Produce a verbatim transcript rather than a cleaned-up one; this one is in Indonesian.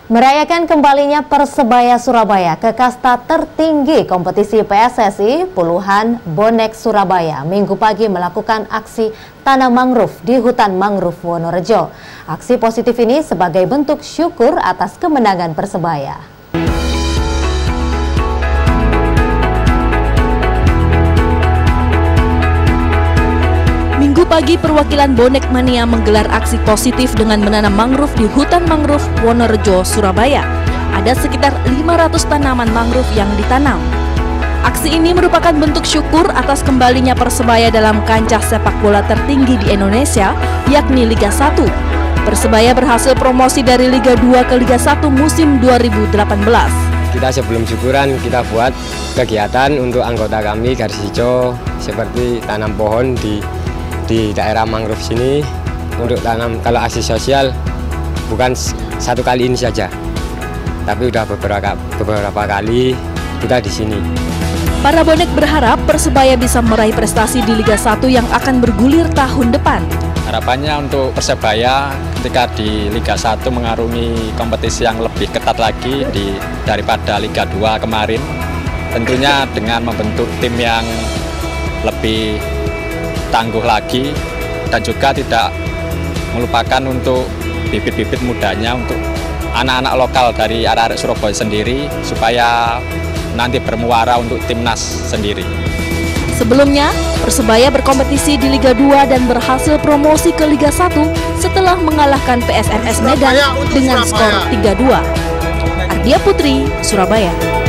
Merayakan kembalinya Persebaya Surabaya ke kasta tertinggi kompetisi P S S I, puluhan bonek Surabaya Minggu pagi melakukan aksi tanam mangrove di hutan mangrove Wonorejo. Aksi positif ini sebagai bentuk syukur atas kemenangan Persebaya. Minggu pagi, perwakilan Bonek Mania menggelar aksi positif dengan menanam mangrove di hutan mangrove Wonorejo, Surabaya. Ada sekitar lima ratus tanaman mangrove yang ditanam. Aksi ini merupakan bentuk syukur atas kembalinya Persebaya dalam kancah sepak bola tertinggi di Indonesia, yakni Liga satu. Persebaya berhasil promosi dari Liga dua ke Liga satu musim dua ribu delapan belas. Kita sebelum syukuran, kita buat kegiatan untuk anggota kami garis hijau, seperti tanam pohon di di daerah mangrove sini untuk tanam. Kalau aksi sosial bukan satu kali ini saja, tapi udah beberapa beberapa kali kita di sini. Para bonek berharap Persebaya bisa meraih prestasi di Liga satu yang akan bergulir tahun depan. Harapannya untuk Persebaya ketika di Liga satu mengarungi kompetisi yang lebih ketat lagi di, daripada Liga dua kemarin. Tentunya dengan membentuk tim yang lebih tangguh lagi dan juga tidak melupakan untuk bibit-bibit mudanya, untuk anak-anak lokal dari arek-arek Surabaya sendiri supaya nanti bermuara untuk timnas sendiri. Sebelumnya, Persebaya berkompetisi di Liga dua dan berhasil promosi ke Liga satu setelah mengalahkan P S M S Medan dengan skor tiga dua. Ardia Putri, Surabaya.